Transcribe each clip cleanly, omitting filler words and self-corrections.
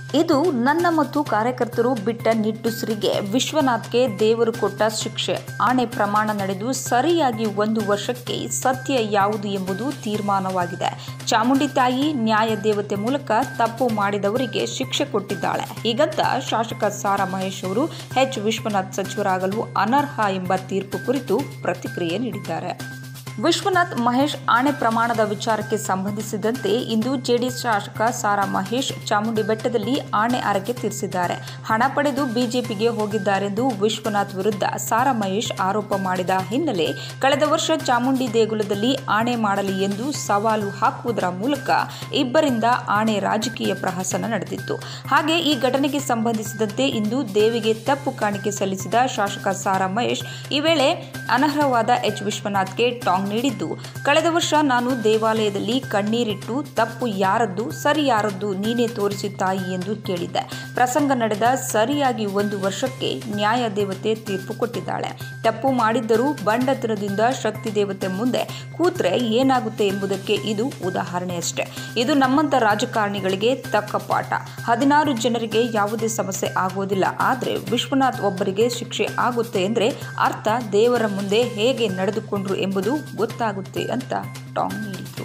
ಇದು ನನ್ನ ಮತ್ತು ಕಾರ್ಯಕರ್ತರು ಬಿಟ್ಟ ನಿಟ್ಟುಸಿರಿಗೆ ವಿಶ್ವನಾಥ್ಗೆ ದೇವರು ಕೊಟ್ಟ ಶಿಕ್ಷೆ. ಆಣೆ ಪ್ರಮಾಣ ನಡೆದು ಸರಿಯಾಗಿ 1 ವರ್ಷಕ್ಕೆ ಸತ್ಯ ಯಾವುದು ಎಂಬುದು ತೀರ್ಮಾನವಾಗಿದೆ. ಚಾಮುಂಡಿ ತಾಯಿ ನ್ಯಾಯ ದೇವತೆ ಮೂಲಕ ತಪ್ಪು ಮಾಡಿದವರಿಗೆ ಶಿಕ್ಷೆ ಕೊಟ್ಟಿದ್ದಾಳೆ. ಹೀಗಂತ ಶಾಸಕ ಸಾರಾ ಮಹೇಶ್ ಅವರು ಎಚ್ ವಿಶ್ವನಾಥ್ ಸಚಿವರಾಗಲು ಅನರ್ಹ ಎಂಬ ತೀರ್ಪು ಕುರಿತು ಪ್ರತಿಕ್ರಿಯೆ ನೀಡಿದ್ದಾರೆ. ವಿಶ್ವನಾಥ್ ಮಹೇಶ್ ಆಣೆ ಪ್ರಮಾಣದ ವಿಚಾರಕ್ಕೆ ಸಂಬಂಧಿಸಿದಂತೆ ಇಂದು ಜೆಡಿಎಸ್ ಶಾಸಕ ಸಾರಾ ಮಹೇಶ್ ಚಾಮುಂಡಿ ಬೆಟ್ಟದಲ್ಲಿ ಆಣೆ ಹರಕೆ ತೀರಿಸಿದ್ದಾರೆ. ಹಣ ಪಡೆದು ಬಿಜೆಪಿಗೆ ಹೋಗಿದ್ದಾರೆಂದು ವಿಶ್ವನಾಥ್ ವಿರುದ್ಧ ಸಾರಾ ಮಹೇಶ್ ಆರೋಪ ಮಾಡಿದ ಹಿನ್ನೆಲೆ ಕಳೆದ ವರ್ಷ ಚಾಮುಂಡಿ ದೇಗುಲದಲ್ಲಿ ಆಣೆ ಮಾಡಲಿ ಎಂದು ಸವಾಲು ಹಾಕುವುದರ ಮೂಲಕ ಇಬ್ಬರಿಂದ ಆಣೆ ರಾಜಕೀಯ ಪ್ರಹಸನ ನಡೆದಿತ್ತು. ಹಾಗೆ ಈ ಘಟನೆಗೆ ಸಂಬಂಧಿಸಿದಂತೆ ಇಂದು ದೇವಿಗೆ ತಪ್ಪು ಕಾಣಿಕೆ ಸಲ್ಲಿಸಿದ ಶಾಸಕ ಸಾರಾ ಮಹೇಶ್ ಈ ವೇಳೆ ಅನರ್ಹವಾದ ಎಚ್ ವಿಶ್ವನಾಥ್ಗೆ ಟಾಂಗ್ ನೀಡಿದ್ದು, ಕಳೆದ ವರ್ಷ ನಾನು ದೇವಾಲಯದಲ್ಲಿ ಕಣ್ಣೀರಿಟ್ಟು ತಪ್ಪು ಯಾರದ್ದು ಸರಿ ಯಾರದ್ದು ನೀನೇ ತೋರಿಸಿ ತಾಯಿ ಎಂದು ಕೇಳಿದ್ದೆ. ಪ್ರಸಂಗ ನಡೆದ ಸರಿಯಾಗಿ 1 ವರ್ಷಕ್ಕೆ ನ್ಯಾಯ ದೇವತೆ ತೀರ್ಪು ಕೊಟ್ಟಿದ್ದಾಳೆ. ತಪ್ಪು ಮಾಡಿದ್ದರೂ ಬಂಡತನದಿಂದ ಶಕ್ತಿ ದೇವತೆ ಮುಂದೆ ಕೂತ್ರೆ ಏನಾಗುತ್ತೆ ಎಂಬುದಕ್ಕೆ ಇದು ಉದಾಹರಣೆಯಷ್ಟೇ. ಇದು ನಮ್ಮಂತ ರಾಜಕಾರಣಿಗಳಿಗೆ ತಕ್ಕ ಪಾಠ. 16 ಜನರಿಗೆ ಯಾವುದೇ ಸಮಸ್ಯೆ ಆಗೋದಿಲ್ಲ, ಆದರೆ ವಿಶ್ವನಾಥ್ ಒಬ್ಬರಿಗೆ ಶಿಕ್ಷೆ ಆಗುತ್ತೆ ಎಂದ್ರೆ ಅರ್ಥ ದೇವರ ಮುಂದೆ ಹೇಗೆ ನಡೆದುಕೊಂಡ್ರು ಎಂಬುದು ಗೊತ್ತಾಗುತ್ತೆ ಅಂತ ಟಾಂಗ್ ನೀಡಿದ್ರು.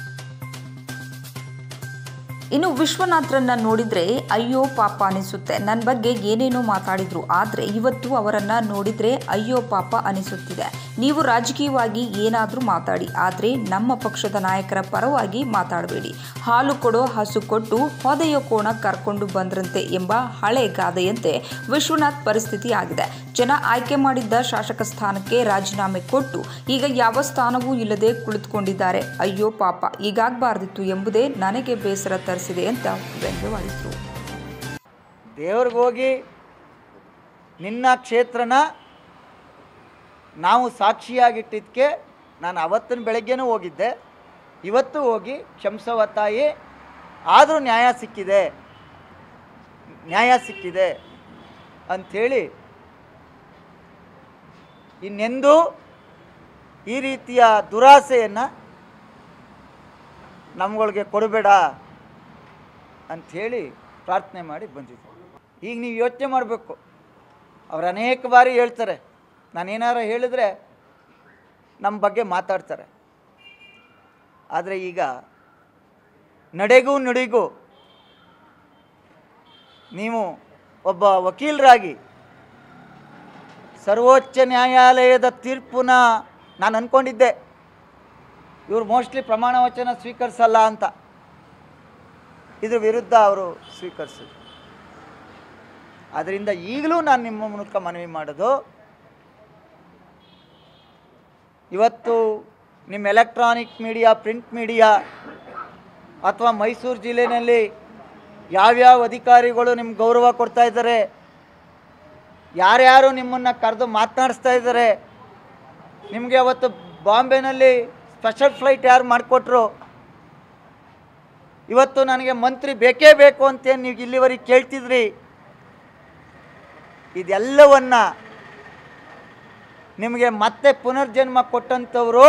ಇನ್ನು ವಿಶ್ವನಾಥ್ರನ್ನ ನೋಡಿದ್ರೆ ಅಯ್ಯೋ ಪಾಪ ಅನಿಸುತ್ತೆ. ನನ್ನ ಬಗ್ಗೆ ಏನೇನೋ ಮಾತಾಡಿದ್ರು, ಆದರೆ ಇವತ್ತು ಅವರನ್ನ ನೋಡಿದ್ರೆ ಅಯ್ಯೋ ಪಾಪ ಅನಿಸುತ್ತಿದೆ. ನೀವು ರಾಜಕೀಯವಾಗಿ ಏನಾದರೂ ಮಾತಾಡಿ, ಆದರೆ ನಮ್ಮ ಪಕ್ಷದ ನಾಯಕರ ಪರವಾಗಿ ಮಾತಾಡಬೇಡಿ. ಹಾಲು ಕೊಡೋ ಹಸು ಕೊಟ್ಟು ಹೊದೆಯೋ ಕೋಣ ಕರ್ಕೊಂಡು ಬಂದ್ರಂತೆ ಎಂಬ ಹಳೆ ಗಾದೆಯಂತೆ ವಿಶ್ವನಾಥ್ ಪರಿಸ್ಥಿತಿ ಆಗಿದೆ. ಜನ ಆಯ್ಕೆ ಮಾಡಿದ್ದ ಶಾಸಕ ಸ್ಥಾನಕ್ಕೆ ರಾಜೀನಾಮೆ ಕೊಟ್ಟು ಈಗ ಯಾವ ಸ್ಥಾನವೂ ಇಲ್ಲದೆ ಕುಳಿತುಕೊಂಡಿದ್ದಾರೆ. ಅಯ್ಯೋ ಪಾಪ, ಹೀಗಾಗಬಾರ್ದಿತ್ತು ಎಂಬುದೇ ನನಗೆ ಬೇಸರ ತರಿಸಿದೆ ಅಂತ ವ್ಯಂಗ್ಯವಾಡಿದ್ರು. ದೇವ್ರಿಗೋಗಿ ನಿನ್ನ ಕ್ಷೇತ್ರನ ನಾವು ಸಾಕ್ಷಿಯಾಗಿಟ್ಟಿದ್ದಕ್ಕೆ ನಾನು ಅವತ್ತಿನ ಬೆಳಗ್ಗೆನೂ ಹೋಗಿದ್ದೆ, ಇವತ್ತು ಹೋಗಿ ಕ್ಷಮಿಸವ ತಾಯಿ, ಆದರೂ ನ್ಯಾಯ ಸಿಕ್ಕಿದೆ ಅಂಥೇಳಿ ಇನ್ನೆಂದೂ ಈ ರೀತಿಯ ದುರಾಸೆಯನ್ನು ನಮ್ಗಳಿಗೆ ಕೊಡಬೇಡ ಅಂಥೇಳಿ ಪ್ರಾರ್ಥನೆ ಮಾಡಿ ಬಂದಿದ್ದೆ. ಈಗ ನೀವು ಯೋಚನೆ ಮಾಡಬೇಕು, ಅವ್ರು ಅನೇಕ ಬಾರಿ ಹೇಳ್ತಾರೆ, ನಾನೇನಾರು ಹೇಳಿದ್ರೆ ನಮ್ಮ ಬಗ್ಗೆ ಮಾತಾಡ್ತಾರೆ. ಆದರೆ ಈಗ ನಡೆಗೂ ನುಡಿಗೂ ನೀವು ಒಬ್ಬ ವಕೀಲರಾಗಿ ಸರ್ವೋಚ್ಚ ನ್ಯಾಯಾಲಯದ ತೀರ್ಪನ್ನ ನಾನು ಅಂದ್ಕೊಂಡಿದ್ದೆ ಇವರು ಮೋಸ್ಟ್ಲಿ ಪ್ರಮಾಣ ವಚನ ಸ್ವೀಕರಿಸಲ್ಲ ಅಂತ. ಇದ್ರ ವಿರುದ್ಧ ಅವರು ಸ್ವೀಕರಿಸಿದ್ರು. ಆದ್ದರಿಂದ ಈಗಲೂ ನಾನು ನಿಮ್ಮ ಮೂಲಕ ಮನವಿ ಮಾಡೋದು, ಇವತ್ತು ನಿಮ್ಮ ಎಲೆಕ್ಟ್ರಾನಿಕ್ ಮೀಡಿಯಾ, ಪ್ರಿಂಟ್ ಮೀಡಿಯಾ ಅಥವಾ ಮೈಸೂರು ಜಿಲ್ಲೆಯಲ್ಲಿ ಯಾವ್ಯಾವ ಅಧಿಕಾರಿಗಳು ನಿಮ್ಗೆ ಗೌರವ ಕೊಡ್ತಾ ಇದ್ದಾರೆ, ಯಾರ್ಯಾರು ನಿಮ್ಮನ್ನು ಕರೆದು ಮಾತನಾಡಿಸ್ತಾ ಇದ್ದಾರೆ, ನಿಮಗೆ ಅವತ್ತು ಬಾಂಬೆನಲ್ಲಿ ಸ್ಪೆಷಲ್ ಫ್ಲೈಟ್ ಯಾರು ಮಾಡಿಕೊಟ್ರು, ಇವತ್ತು ನನಗೆ ಮಂತ್ರಿ ಬೇಕೇ ಬೇಕು ಅಂತೇನು ನೀವು ಇಲ್ಲಿವರೆಗೆ ಕೇಳ್ತಿದ್ರಿ, ಇದೆಲ್ಲವನ್ನು ನಿಮಗೆ ಮತ್ತೆ ಪುನರ್ಜನ್ಮ ಕೊಟ್ಟಂಥವರು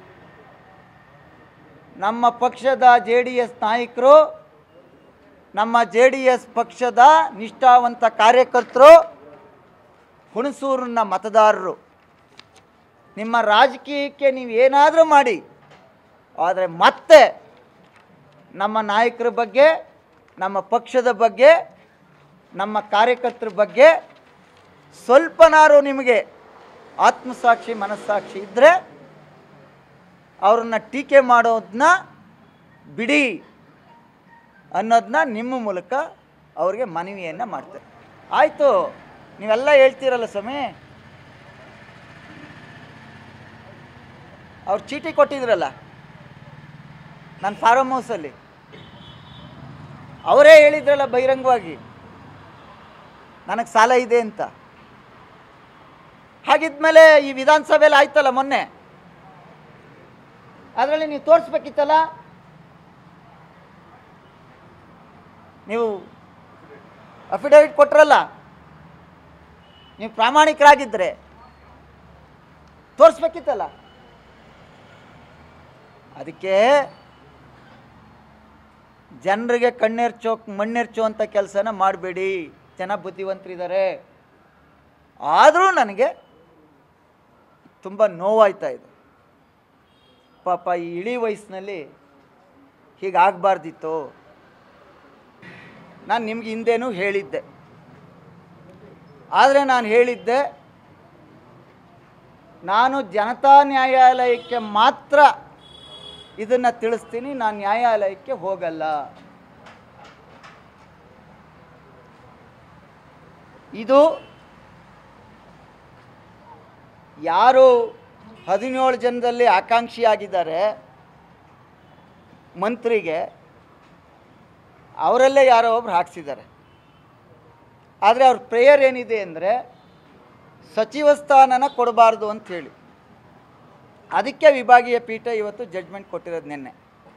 ನಮ್ಮ ಪಕ್ಷದ JDS ನಾಯಕರು, ನಮ್ಮ JDS ಪಕ್ಷದ ನಿಷ್ಠಾವಂತ ಕಾರ್ಯಕರ್ತರು, ಹುಣಸೂರಿನ ಮತದಾರರು. ನಿಮ್ಮ ರಾಜಕೀಯಕ್ಕೆ ನೀವು ಏನಾದರೂ ಮಾಡಿ, ಆದರೆ ಮತ್ತೆ ನಮ್ಮ ನಾಯಕರ ಬಗ್ಗೆ, ನಮ್ಮ ಪಕ್ಷದ ಬಗ್ಗೆ, ನಮ್ಮ ಕಾರ್ಯಕರ್ತರ ಬಗ್ಗೆ ಸ್ವಲ್ಪನಾರು ನಿಮಗೆ ಆತ್ಮಸಾಕ್ಷಿ ಮನಸ್ಸಾಕ್ಷಿ ಇದ್ದರೆ ಅವ್ರನ್ನ ಟೀಕೆ ಮಾಡೋದನ್ನ ಬಿಡಿ ಅನ್ನೋದನ್ನ ನಿಮ್ಮ ಮೂಲಕ ಅವ್ರಿಗೆ ಮನವಿಯನ್ನು ಮಾಡ್ತಾರೆ. ಆಯಿತು, ನೀವೆಲ್ಲ ಹೇಳ್ತೀರಲ್ಲ ಸ್ವಾಮಿ, ಅವ್ರು ಚೀಟಿ ಕೊಟ್ಟಿದ್ರಲ್ಲ ನನ್ನ ಫಾರಮ್ ಹೌಸಲ್ಲಿ, ಅವರೇ ಹೇಳಿದ್ರಲ್ಲ ಬಹಿರಂಗವಾಗಿ ನನಗೆ ಸಾಲ ಇದೆ ಅಂತ. ಹಾಗಿದ್ಮೇಲೆ ಈ ವಿಧಾನಸಭೆಯಲ್ಲಿ ಆಯ್ತಲ್ಲ ಮೊನ್ನೆ, ಅದರಲ್ಲಿ ನೀವು ತೋರಿಸ್ಬೇಕಿತ್ತಲ್ಲ, ನೀವು ಅಫಿಡವಿಟ್ ಕೊಟ್ರಲ್ಲ, ನೀವು ಪ್ರಾಮಾಣಿಕರಾಗಿದ್ದರೆ ತೋರಿಸ್ಬೇಕಿತ್ತಲ್ಲ. ಅದಕ್ಕೆ ಜನರಿಗೆ ಮಣ್ಣೆರ್ಚುವಂಥ ಕೆಲಸನ ಮಾಡಬೇಡಿ. ಜನ ಬುದ್ಧಿವಂತರಿದ್ದಾರೆ. ಆದರೂ ನನಗೆ ತುಂಬ ನೋವಾಯ್ತಾ ಇದೆ. ಪಾಪ ಈ ಇಳಿ ವಯಸ್ಸಿನಲ್ಲಿ ಹೀಗಾಗಬಾರ್ದಿತ್ತು. ನಾನು ನಿಮ್ಗೆ ಹಿಂದೇನೂ ಹೇಳಿದ್ದೆ. ಆದರೆ ನಾನು ಹೇಳಿದ್ದೆ, ನಾನು ಜನತಾ ನ್ಯಾಯಾಲಯಕ್ಕೆ ಮಾತ್ರ ಇದನ್ನು ತಿಳಿಸ್ತೀನಿ, ನಾನು ನ್ಯಾಯಾಲಯಕ್ಕೆ ಹೋಗಲ್ಲ. ಇದು ಯಾರು 17 ಜನದಲ್ಲಿ ಆಕಾಂಕ್ಷಿಯಾಗಿದ್ದಾರೆ ಮಂತ್ರಿಗೆ, ಅವರಲ್ಲೇ ಯಾರೋ ಒಬ್ರು ಹಾಕ್ಸಿದ್ದಾರೆ. ಆದರೆ ಅವ್ರ ಪ್ರೇಯರ್ ಏನಿದೆ ಅಂದರೆ ಸಚಿವ ಸ್ಥಾನನ ಕೊಡಬಾರ್ದು ಅಂಥೇಳಿ. ಅದಕ್ಕೆ ವಿಭಾಗೀಯ ಪೀಠ ಇವತ್ತು ಜಡ್ಜ್ಮೆಂಟ್ ಕೊಟ್ಟಿರೋದು ನಿನ್ನೆ.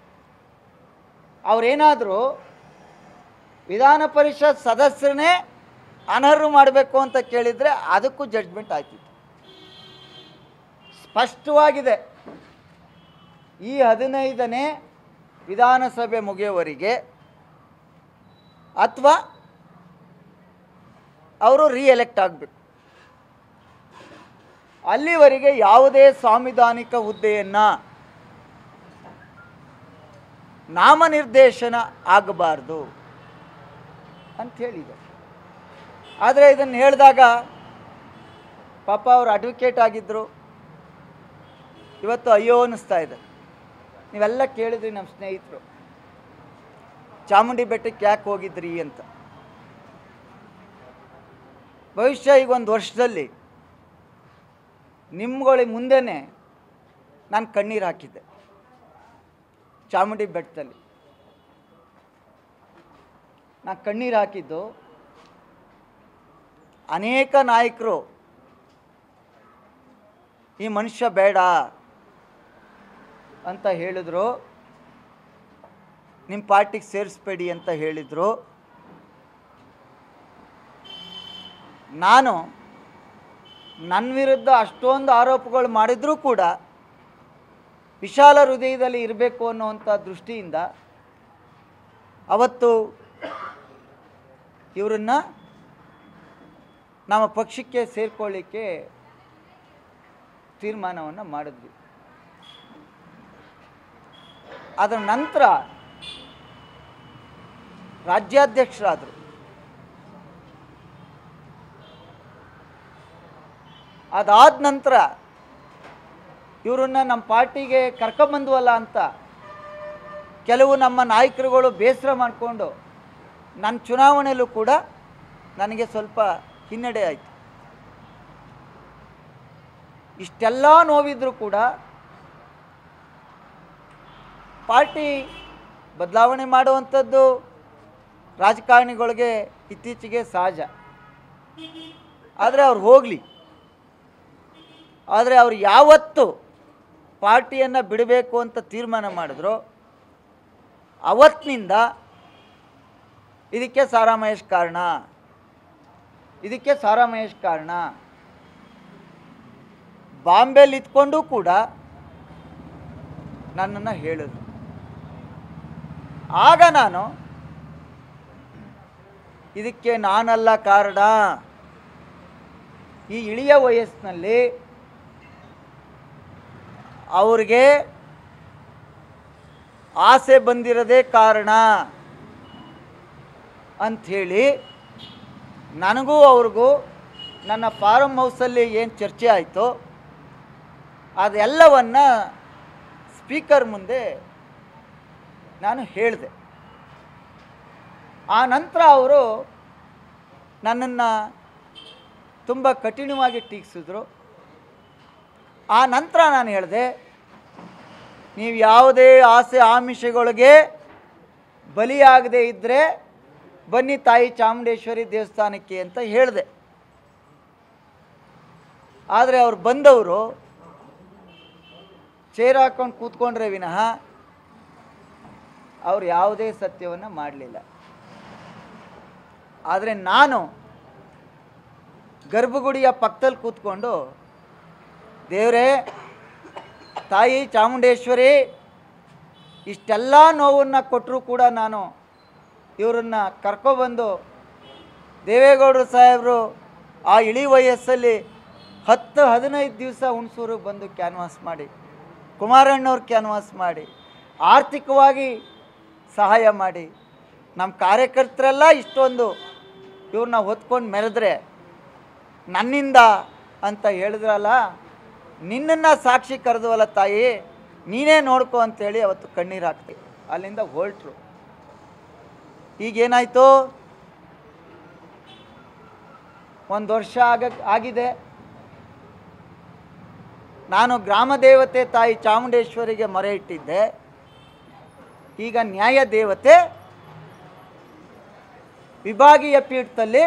ಅವರೇನಾದರೂ ವಿಧಾನ ಪರಿಷತ್ ಸದಸ್ಯರನ್ನೇ ಅನರ್ಹ ಮಾಡಬೇಕು ಅಂತ ಕೇಳಿದರೆ ಅದಕ್ಕೂ ಜಡ್ಜ್ಮೆಂಟ್ ಆಯ್ತಿತ್ತು. ಸ್ಪಷ್ಟವಾಗಿದೆ, ಈ 15ನೇ ವಿಧಾನಸಭೆ ಮುಗಿಯುವವರೆಗೆ ಅಥವಾ ಅವರು ರೀಎಲೆಕ್ಟ್ ಆಗಬೇಕು. ಅಲ್ಲಿವರೆಗೆ ಯಾವುದೇ ಸಾಂವಿಧಾನಿಕ ಹುದ್ದೆಯನ್ನು ನಾಮನಿರ್ದೇಶನ ಆಗಬಾರ್ದು ಅಂಥೇಳಿದೆ. ಆದರೆ ಇದನ್ನು ಹೇಳಿದಾಗ ಪಾಪ ಅವರು ಅಡ್ವೊಕೇಟ್ ಆಗಿದ್ದರು, ಇವತ್ತು ಅಯ್ಯೋ ಅನ್ನಿಸ್ತಾ ಇದೆ. ನೀವೆಲ್ಲ ಕೇಳಿದ್ರಿ ನಮ್ಮ ಸ್ನೇಹಿತರು, ಚಾಮುಂಡಿ ಬೆಟ್ಟಕ್ಕೆ ಯಾಕೆ ಹೋಗಿದ್ರಿ ಅಂತ. ಬಹುಶಃ ಈಗ ಒಂದು ವರ್ಷದಲ್ಲಿ ನಿಮ್ಗಳ ಮುಂದೆನೇ ನಾನು ಕಣ್ಣೀರು ಹಾಕಿದ್ದೆ ಚಾಮುಂಡಿ ಬೆಟ್ಟದಲ್ಲಿ. ನಾನು ಕಣ್ಣೀರು ಹಾಕಿದ್ದು ಅನೇಕ ನಾಯಕರು ಈ ಮನುಷ್ಯ ಬೇಡ ಅಂತ ಹೇಳಿದ್ರು, ನಿಮ್ಮ ಪಾರ್ಟಿಗೆ ಸೇರಿಸ್ಬೇಡಿ ಅಂತ ಹೇಳಿದರು. ನಾನು ನನ್ನ ವಿರುದ್ಧ ಅಷ್ಟೊಂದು ಆರೋಪಗಳು ಮಾಡಿದರೂ ಕೂಡ ವಿಶಾಲ ಹೃದಯದಲ್ಲಿ ಇರಬೇಕು ಅನ್ನುವಂಥ ದೃಷ್ಟಿಯಿಂದ ಅವತ್ತು ಇವರನ್ನು ನಮ್ಮ ಪಕ್ಷಕ್ಕೆ ಸೇರಿಕೊಳ್ಳಿಕ್ಕೆ ತೀರ್ಮಾನವನ್ನು ಮಾಡಿದ್ವಿ. ಅದರ ನಂತರ ರಾಜ್ಯಾಧ್ಯಕ್ಷರಾದರು. ಅದಾದ ನಂತರ ಇವರನ್ನು ನಮ್ಮ ಪಾರ್ಟಿಗೆ ಕರ್ಕೊಂಬಂದ್ವಲ್ಲ ಅಂತ ಕೆಲವು ನಮ್ಮ ನಾಯಕರುಗಳು ಬೇಸರ ಮಾಡಿಕೊಂಡು ನನ್ನ ಚುನಾವಣೆಯಲ್ಲೂ ಕೂಡ ನನಗೆ ಸ್ವಲ್ಪ ಹಿನ್ನಡೆ ಆಯಿತು. ಇಷ್ಟೆಲ್ಲ ನೋವಿದ್ರೂ ಕೂಡ ಪಾರ್ಟಿ ಬದಲಾವಣೆ ಮಾಡುವಂಥದ್ದು ರಾಜಕಾರಣಿಗಳಿಗೆ ಇತ್ತೀಚೆಗೆ ಸಹಜ. ಆದರೆ ಅವ್ರು ಹೋಗಲಿ. ಆದರೆ ಅವ್ರು ಯಾವತ್ತು ಪಾರ್ಟಿಯನ್ನು ಬಿಡಬೇಕು ಅಂತ ತೀರ್ಮಾನ ಮಾಡಿದ್ರು ಅವತ್ತಿನಿಂದ ಇದಕ್ಕೆ ಸಾರಾ ಮಹೇಶ್ ಕಾರಣ, ಇದಕ್ಕೆ ಸಾರಾ ಮಹೇಶ್ ಕಾರಣ. ಬಾಂಬೆಲಿ ಇದ್ಕೊಂಡು ಕೂಡ ನನ್ನನ್ನು ಹೇಳಿದ್ರು. ಆಗ ನಾನು ಇದಕ್ಕೆ ನಾನಲ್ಲ ಕಾರಣ, ಈ ಇಳಿಯ ವಯಸ್ಸಿನಲ್ಲಿ ಅವ್ರಿಗೆ ಆಸೆ ಬಂದಿರೋದೇ ಕಾರಣ ಅಂಥೇಳಿ ನನಗೂ ಅವ್ರಿಗೂ ನನ್ನ ಫಾರಮ್ ಹೌಸಲ್ಲಿ ಏನು ಚರ್ಚೆ ಆಯಿತು ಅದೆಲ್ಲವನ್ನು ಸ್ಪೀಕರ್ ಮುಂದೆ ನಾನು ಹೇಳಿದೆ. ಆ ನಂತರ ಅವರು ನನ್ನನ್ನು ತುಂಬ ಕಠಿಣವಾಗಿ ಟೀಕಿಸಿದ್ರು. ಆ ನಂತರ ನಾನು ಹೇಳಿದೆ, ನೀವು ಯಾವುದೇ ಆಸೆ ಆಮಿಷಗಳಿಗೆ ಬಲಿಯಾಗದೇ ಇದ್ದರೆ ಬನ್ನಿ ತಾಯಿ ಚಾಮುಂಡೇಶ್ವರಿ ದೇವಸ್ಥಾನಕ್ಕೆ ಅಂತ ಹೇಳಿದೆ. ಆದರೆ ಅವ್ರು ಬಂದವರು ಚೇರ್ ಹಾಕ್ಕೊಂಡು ಕೂತ್ಕೊಂಡ್ರೆ ವಿನಃ ಅವ್ರು ಯಾವುದೇ ಸತ್ಯವನ್ನು ಮಾಡಲಿಲ್ಲ. ಆದರೆ ನಾನು ಗರ್ಭಗುಡಿಯ ಪಕ್ಕದಲ್ಲಿ ಕೂತ್ಕೊಂಡು, ದೇವರೇ, ತಾಯಿ ಚಾಮುಂಡೇಶ್ವರಿ ಇಷ್ಟೆಲ್ಲ ನೋವನ್ನು ಕೊಟ್ಟರೂ ಕೂಡ ನಾನು ಇವರನ್ನು ಕರ್ಕೊಬಂದು ದೇವೇಗೌಡರು ಸಾಹೇಬರು ಆ ಇಳಿ ವಯಸ್ಸಲ್ಲಿ 10-15 ದಿವಸ ಹುಣಸೂರಿಗೆ ಬಂದು ಕ್ಯಾನ್ವಾಸ್ ಮಾಡಿ, ಕುಮಾರಣ್ಣವ್ರು ಕ್ಯಾನ್ವಾಸ್ ಮಾಡಿ, ಆರ್ಥಿಕವಾಗಿ ಸಹಾಯ ಮಾಡಿ, ನಮ್ಮ ಕಾರ್ಯಕರ್ತರೆಲ್ಲ ಇಷ್ಟೊಂದು ಇವ್ರನ್ನ ಹೊತ್ಕೊಂಡು ಮೆರೆದ್ರೆ ನನ್ನಿಂದ ಅಂತ ಹೇಳಿದ್ರಲ್ಲ, ನಿನ್ನನ್ನು ಸಾಕ್ಷಿ ಕರೆದುವಲ್ಲ ತಾಯಿ, ನೀನೇ ನೋಡ್ಕೊ ಅಂತೇಳಿ ಅವತ್ತು ಕಣ್ಣೀರು ಹಾಕ್ತೀವಿ. ಅಲ್ಲಿಂದ ಹೊರಟ್ರು. ಈಗೇನಾಯಿತು, 1 ವರ್ಷ ಆಗಿದೆ. ನಾನು ಗ್ರಾಮ ದೇವತೆ ತಾಯಿ ಚಾಮುಂಡೇಶ್ವರಿಗೆ ಮೊರೆ ಇಟ್ಟಿದ್ದೆ. ಈಗ ನ್ಯಾಯ ದೇವತೆ ವಿಭಾಗೀಯ ಪೀಠದಲ್ಲಿ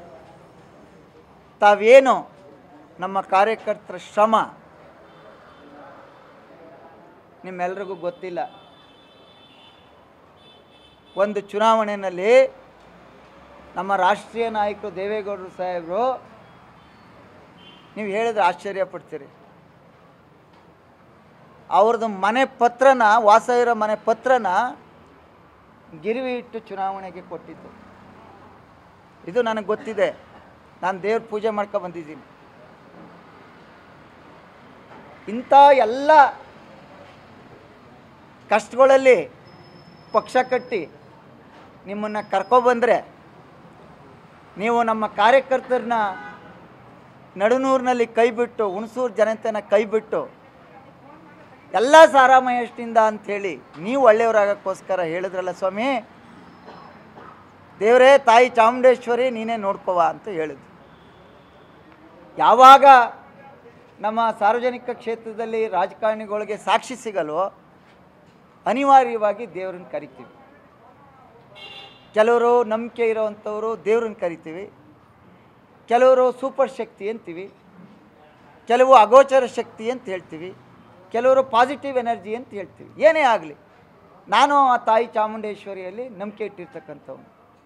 ತಾವೇನು ನಮ್ಮ ಕಾರ್ಯಕರ್ತರ ಶ್ರಮ ನಿಮ್ಮೆಲ್ರಿಗೂ ಗೊತ್ತಿಲ್ಲ. ಒಂದು ಚುನಾವಣೆಯಲ್ಲಿ ನಮ್ಮ ರಾಷ್ಟ್ರೀಯ ನಾಯಕರು ದೇವೇಗೌಡರು ಸಾಹೇಬರು, ನೀವು ಹೇಳಿದ್ರೆ ಆಶ್ಚರ್ಯ ಪಡ್ತೀರಿ, ಅವ್ರದ್ದು ಮನೆ ಪತ್ರನ, ವಾಸ ಇರೋ ಮನೆ ಪತ್ರನ ಗಿರಿವಿ ಇಟ್ಟು ಚುನಾವಣೆಗೆ ಕೊಟ್ಟಿದ್ದು. ಇದು ನನಗೆ ಗೊತ್ತಿದೆ, ನಾನು ದೇವ್ರ ಪೂಜೆ ಮಾಡ್ಕೊಂಡು ಬಂದಿದ್ದೀನಿ. ಇಂಥ ಎಲ್ಲ ಕಷ್ಟಗಳಲ್ಲಿ ಪಕ್ಷ ಕಟ್ಟಿ ನಿಮ್ಮನ್ನು ಕರ್ಕೊಬಂದರೆ ನೀವು ನಮ್ಮ ಕಾರ್ಯಕರ್ತರನ್ನ ನಡುನೂರಿನಲ್ಲಿ ಕೈಬಿಟ್ಟು, ಹುಣಸೂರು ಜನತೆನ ಕೈಬಿಟ್ಟು ಎಲ್ಲ ಸಾರಾಮಹೇಶನಿಂದ ಅಂಥೇಳಿ ನೀವು ಒಳ್ಳೆಯವರಾಗೋಕ್ಕೋಸ್ಕರ ಹೇಳಿದ್ರಲ್ಲ ಸ್ವಾಮಿ, ದೇವರೇ ತಾಯಿ ಚಾಮುಂಡೇಶ್ವರಿ ನೀನೇ ನೋಡ್ಕೋವ ಅಂತ ಹೇಳಿದ್ರು. ಯಾವಾಗ ನಮ್ಮ ಸಾರ್ವಜನಿಕ ಕ್ಷೇತ್ರದಲ್ಲಿ ರಾಜಕಾರಣಿಗಳಿಗೆ ಸಾಕ್ಷಿ ಸಿಗಲ್ವೋ ಅನಿವಾರ್ಯವಾಗಿ ದೇವ್ರನ್ನ ಕರಿತೀವಿ. ಕೆಲವರು ನಂಬಿಕೆ ಇರೋವಂಥವರು ದೇವ್ರನ್ನ ಕರಿತೀವಿ, ಕೆಲವರು ಸೂಪರ್ ಶಕ್ತಿ ಅಂತೀವಿ, ಕೆಲವು ಅಗೋಚರ ಶಕ್ತಿ ಅಂತ ಹೇಳ್ತೀವಿ, ಕೆಲವರು ಪಾಸಿಟಿವ್ ಎನರ್ಜಿ ಅಂತ ಹೇಳ್ತೀವಿ. ಏನೇ ಆಗಲಿ, ನಾನು ಆ ತಾಯಿ ಚಾಮುಂಡೇಶ್ವರಿಯಲ್ಲಿ ನಂಬಿಕೆ ಇಟ್ಟಿರ್ತಕ್ಕಂಥವ್ನು.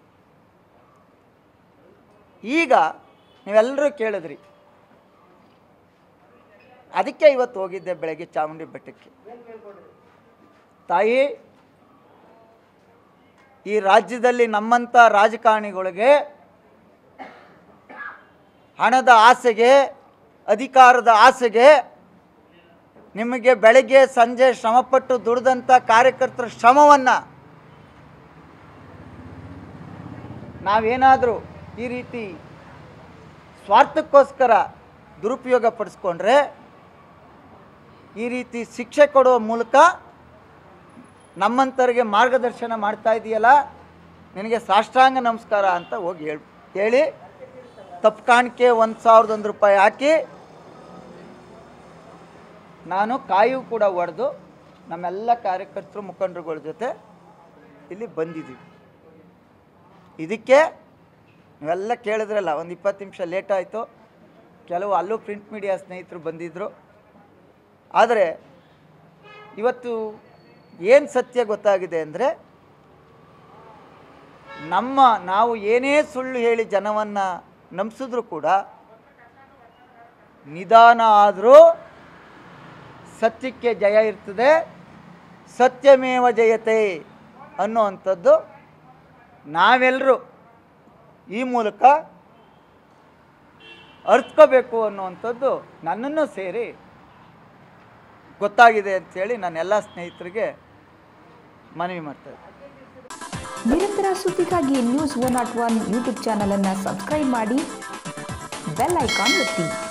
ಈಗ ನೀವೆಲ್ಲರೂ ಕೇಳಿದ್ರಿ, ಅದಕ್ಕೆ ಇವತ್ತು ಹೋಗಿದ್ದೆ ಬೆಳಗ್ಗೆ ಚಾಮುಂಡಿ ಬೆಟ್ಟಕ್ಕೆ. ತಾಯಿ, ಈ ರಾಜ್ಯದಲ್ಲಿ ನಮ್ಮಂಥ ರಾಜಕಾರಣಿಗಳಿಗೆ ಹಣದ ಆಸೆಗೆ, ಅಧಿಕಾರದ ಆಸೆಗೆ, ನಿಮಗೆ ಬೆಳಗ್ಗೆ ಸಂಜೆ ಶ್ರಮಪಟ್ಟು ದುಡಿದಂಥ ಕಾರ್ಯಕರ್ತರ ಶ್ರಮವನ್ನು ನಾವೇನಾದರೂ ಈ ರೀತಿ ಸ್ವಾರ್ಥಕ್ಕೋಸ್ಕರ ದುರುಪಯೋಗ ಪಡಿಸ್ಕೊಂಡ್ರೆ, ಈ ರೀತಿ ಶಿಕ್ಷೆ ಕೊಡುವ ಮೂಲಕ ನಮ್ಮಂಥವ್ರಿಗೆ ಮಾರ್ಗದರ್ಶನ ಮಾಡ್ತಾ ಇದೆಯಲ್ಲ, ನಿನಗೆ ಸಾಷ್ಟಾಂಗ ನಮಸ್ಕಾರ ಅಂತ ಹೋಗಿ ಹೇಳಿ ತಪ್ಪು ಕಾಣಿಕೆ 1,001 ರೂಪಾಯಿ ಹಾಕಿ ನಾನು ಕಾಯೂ ಕೂಡ ಹೊಡೆದು ನಮ್ಮೆಲ್ಲ ಕಾರ್ಯಕರ್ತರು ಮುಖಂಡರುಗಳ ಜೊತೆ ಇಲ್ಲಿ ಬಂದಿದ್ದೀವಿ. ಇದಕ್ಕೆ ನೀವೆಲ್ಲ ಕೇಳಿದ್ರಲ್ಲ, ಒಂದು 20 ನಿಮಿಷ ಲೇಟ್ ಆಯಿತು. ಕೆಲವು ಅಲ್ಲೂ ಪ್ರಿಂಟ್ ಮೀಡಿಯಾ ಸ್ನೇಹಿತರು ಬಂದಿದ್ದರು. ಆದರೆ ಇವತ್ತು ಏನು ಸತ್ಯ ಗೊತ್ತಾಗಿದೆ ಅಂದರೆ, ನಾವು ಏನೇ ಸುಳ್ಳು ಹೇಳಿ ಜನವನ್ನು ನಂಬಿಸಿದ್ರು ಕೂಡ ನಿಧಾನ ಆದರೂ ಸತ್ಯಕ್ಕೆ ಜಯ ಇರ್ತದೆ. ಸತ್ಯಮೇವ ಜಯತೆ ಅನ್ನುವಂಥದ್ದು ನಾವೆಲ್ಲರೂ ಈ ಮೂಲಕ ಅರ್ಥಕೋಬೇಕು ಅನ್ನುವಂಥದ್ದು ನನ್ನನ್ನು ಸೇರಿ ಗೊತ್ತಾಗಿದೆ ಅಂಥೇಳಿ ನಾನು ಎಲ್ಲ ಸ್ನೇಹಿತರಿಗೆ ಮನವಿ ಮಾಡ್ತೇನೆ. ನಿರಂತರ ಸುದ್ದಿಗಾಗಿ ನ್ಯೂಸ್ 101 ಯೂಟ್ಯೂಬ್ ಚಾನಲನ್ನು ಸಬ್ಸ್ಕ್ರೈಬ್ ಮಾಡಿ, ಬೆಲ್ ಐಕಾನ್ ಒತ್ತಿ.